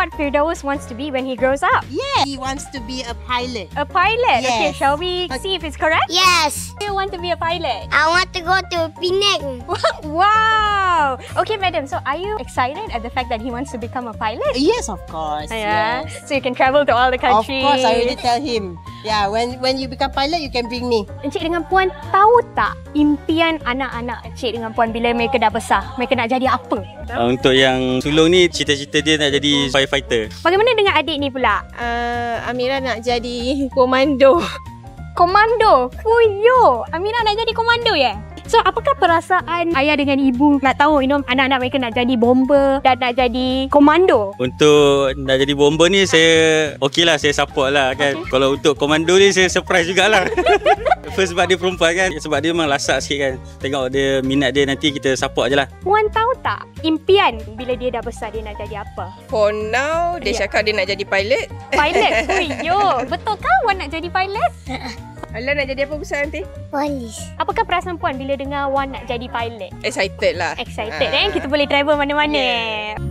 what Firdaus wants to be when he grows up? Yeah, he wants to be a pilot. A pilot? Yes. Okay, shall we see if it's correct? Yes. You want to be a pilot? I want to go to Penang. Wow! Okay, madam, so are you excited at the fact that he wants to become a pilot? Yes, of course. Yeah. Yes. So you can travel to all the Of countries. course, I already tell him. Yeah, when you become pilot, you can bring me. Encik dengan Puan tahu tak impian anak-anak Encik dengan Puan bila mereka dah besar? Mereka nak jadi apa? Untuk yang sulung ni, cita-cita dia nak jadi firefighter. Bagaimana dengan adik ni pula? Amira nak jadi komando. Komando? Fuyo! Amira nak jadi komando ya? So, apakah perasaan ayah dengan ibu nak tahu, anak-anak mereka nak jadi bomber dan nak jadi komando? Untuk nak jadi bomber ni, saya okey lah, saya support lah kan. Okay. Kalau untuk komando ni, saya surprise jugalah. First sebab dia perempuan kan, sebab dia memang lasak sikit kan. Tengok dia, minat dia, nanti kita support je lah. Puan tahu tak impian bila dia dah besar dia nak jadi apa? For now, dia cakap dia nak jadi pilot. Pilot? Fuyo! Betul kah Wan nak jadi pilot? Alah nak jadi apa besar nanti? Polis. Apakah perasaan Puan bila dengar Wan nak jadi pilot? Excited lah. Excited Kita boleh travel mana-mana. Yeah.